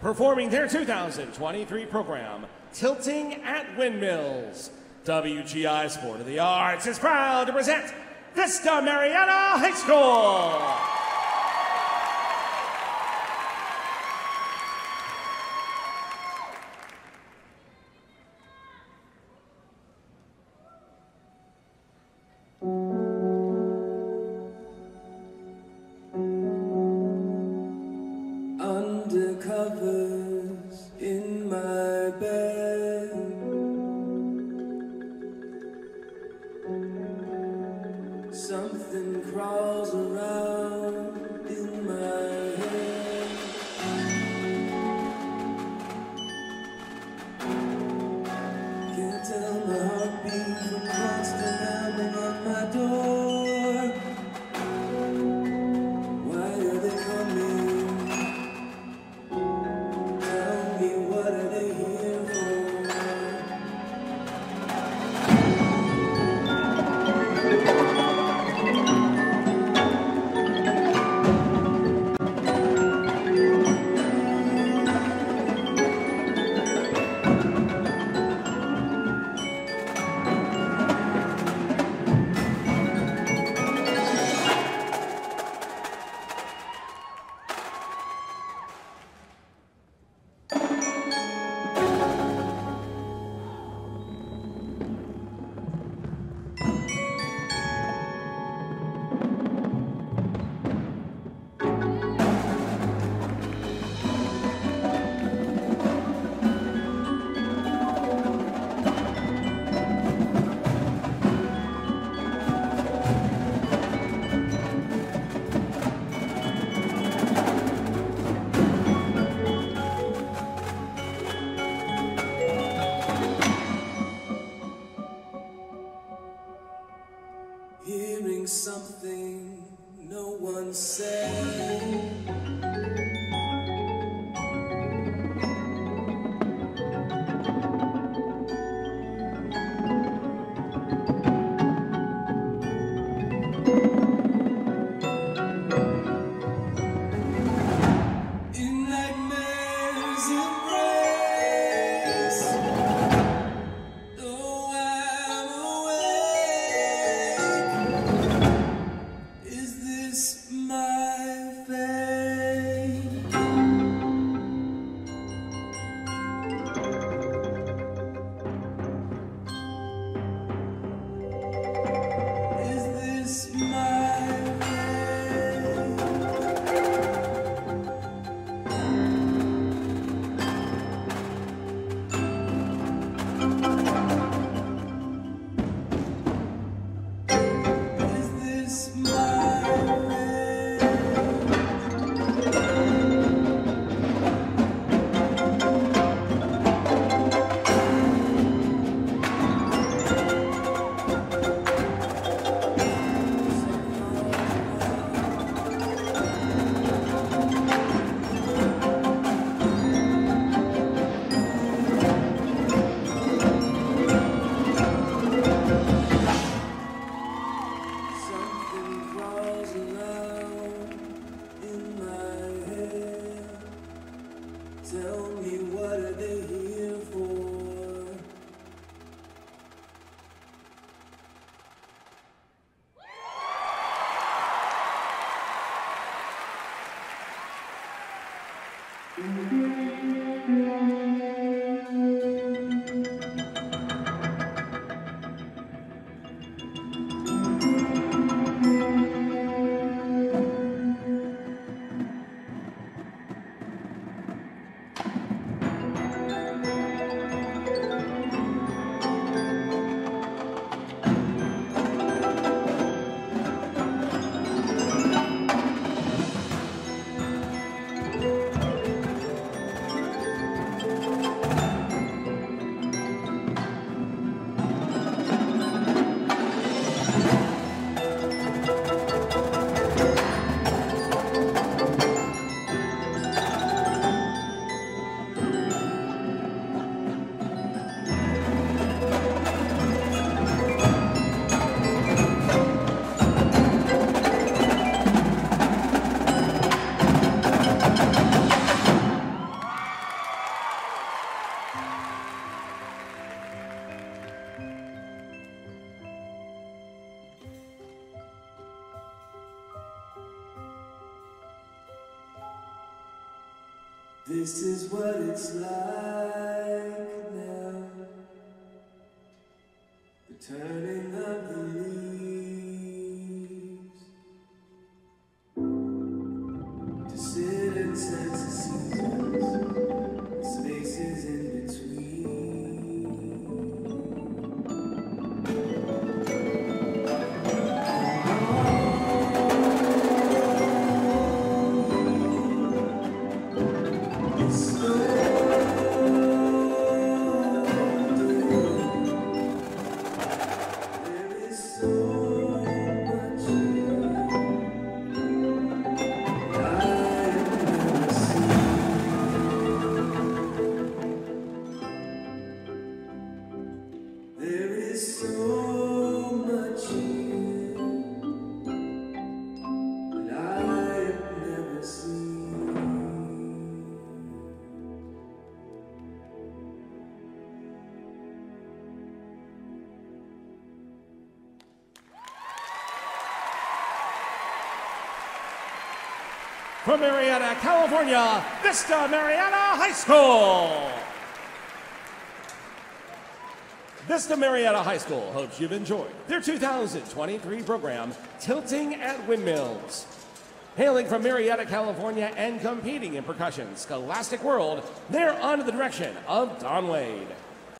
performing their 2023 program, Tilting at Windmills. WGI Sport of the Arts is proud to present Vista Murrieta High School. Undercovers in my bed, something crawls around in my head. Can't tell my heartbeat from constant pounding at my door. Why are they coming? Hearing something no one said. In nightmares embrace, though I'm awake. Is this my fate? Is this my fate? Is this my Something crawls around in my head. Tell me, what are they here for? This is what it's like now, the turning of the leaves, to sit and sense the seasons, the spaces in From Murrieta, California, Vista Murrieta High School. Vista Murrieta High School hopes you've enjoyed their 2023 program, Tilting at Windmills. Hailing from Murrieta, California, and competing in percussion, Scholastic World, they're under the direction of Don Wade.